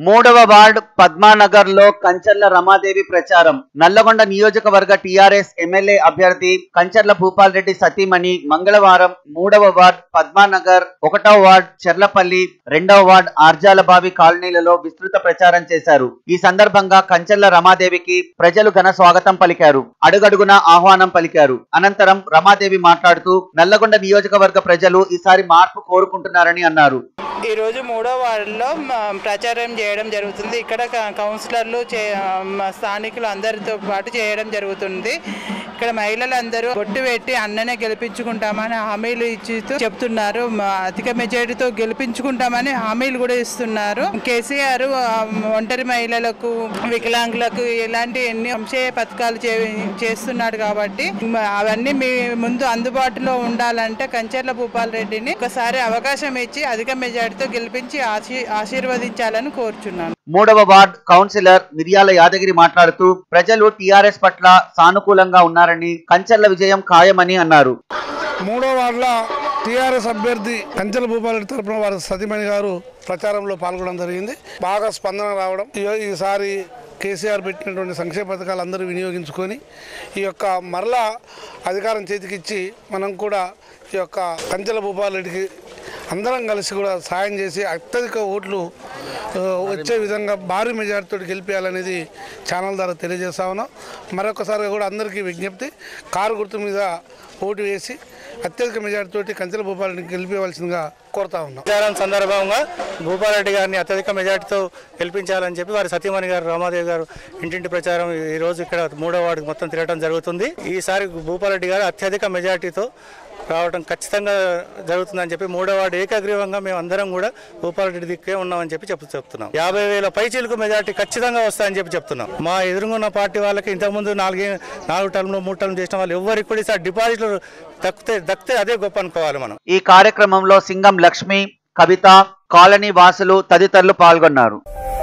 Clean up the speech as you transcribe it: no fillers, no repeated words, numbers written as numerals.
మూడవ వార్డ్ పద్మానగర్ లో కంచర్ల రమాదేవి ప్రచారం. నల్లగొండ నియోజకవర్గ టీఆర్ఎస్ ఎమ్మెల్యే అభ్యర్థి కంచర్ల భూపాల్ రెడ్డి సతీమణి మంగళవారం మూడవ వార్డ్ పద్మానగర్, 1వ వార్డ్ చెర్లపల్లి, 2వ వార్డ్ ఆర్జాలబావి కాలనీలలో విస్తృత ప్రచారం చేశారు. ఈ సందర్భంగా కంచర్ల రమాదేవికి ప్రజలు ఘన స్వాగతం పలికారు, అడుగడుగునా ఆహ్వానం పలికారు. అనంతరం రమాదేవి మాట్లాడుతూ నల్లగొండ నియోజకవర్గ ప్రజలు ఈసారి మార్పు కోరుకుంటున్నారని అన్నారు. ఈ రోజు 3వ వార్డులో ప్రచారం చేయడం జరుగుతుంది. ఇక్కడ కౌన్సిలర్లు, స్థానికులు అందరితో పాటు చేయడం జరుగుతుంది. ఇక్కడ మహిళలందరూ బొట్టు పెట్టి అన్ననే గెలిపించుకుంటామని హామీలు ఇచ్చి చెప్తున్నారు. అధిక మెజారిటీతో గెలిపించుకుంటామని హామీలు కూడా ఇస్తున్నారు. కేసీఆర్ ఒంటరి మహిళలకు, వికలాంగులకు ఇలాంటి ఎన్ని సంక్షేమ పథకాలు చేస్తున్నాడు కాబట్టి అవన్నీ మీ ముందు అందుబాటులో ఉండాలంటే కంచర్ల భూపాల్ రెడ్డిని ఒకసారి అవకాశం ఇచ్చి అధిక మెజారిటీతో గెలిపించి ఆశీర్వదించాలని కోరుచున్నాను. 3వ వార్డ్ కౌన్సిలర్ మిర్యాల యాదగిరి మాట్లాడుతూ ప్రజలు టీఆర్ఎస్ పట్ల సానుకూలంగా ఉన్నారని, కంచర్ల విజయం ఖాయమని అన్నారు. 3వ వార్డుల టీఆర్ఎస్ అభ్యర్థి కంచర్ల భూపాల్ రెడ్డి తరఫున వారి సతీమణి గారు ప్రచారంలో పాల్గొనడం జరిగింది. బాగా స్పందన రావడం, ఈసారి కేసీఆర్ పెట్టినటువంటి సంక్షేమ పథకాలు అందరూ వినియోగించుకొని ఈ యొక్క మరలా అధికారం చేతికిచ్చి మనం కూడా ఈ యొక్క కంచర్ల భూపాల్ రెడ్డికి అందరం కలిసి కూడా సాయం చేసి అత్యధిక ఓట్లు వచ్చే విధంగా భారీ మెజార్టీతో గెలిపేయాలనేది ఛానల్ ద్వారా తెలియజేస్తా ఉన్నాం. మరొకసారి కూడా అందరికీ విజ్ఞప్తి, కారు గుర్తు మీద ఓటు వేసి అత్యధిక మెజార్టీతో కంచర్ల భూపాల్ రెడ్డిని గెలిపేయవలసిందిగా కోరుతా ఉన్నాం. ప్రచారం సందర్భంగా భూపాల్ రెడ్డి గారిని అత్యధిక మెజార్టీతో గెలిపించాలని చెప్పి వారి సతీమణి గారు రమాదేవి గారు ఇంటింటి ప్రచారం ఈ రోజు ఇక్కడ 3వ వార్డుకి మొత్తం తిరగడం జరుగుతుంది. ఈసారి భూపాల్ రెడ్డి గారు అత్యధిక మెజార్టీతో రావడం ఖచ్చితంగా జరుగుతుందని చెప్పి 3వ వార్డు ఏకగ్రీవంగా మేము అందరం కూడా భూపాల్ రెడ్డి దిక్కే ఉన్నామని చెప్పి చెప్తున్నాం. 50,000 పైచీలకు మెజార్టీ ఖచ్చితంగా వస్తాయని చెప్పి చెప్తున్నాం. మా ఎదురుగున్న పార్టీ వాళ్ళకి ఇంతకుముందు 4 టర్మ్లు 3 టర్మ్లు చేసిన వాళ్ళు ఎవరికి కూడా ఈసారి డిపాజిట్లు దక్కితే అదే గొప్ప అనుకోవాలి మనం. ఈ కార్యక్రమంలో సింగం లక్ష్మి, కవిత, కాలనీ వాసులు తదితరులు పాల్గొన్నారు.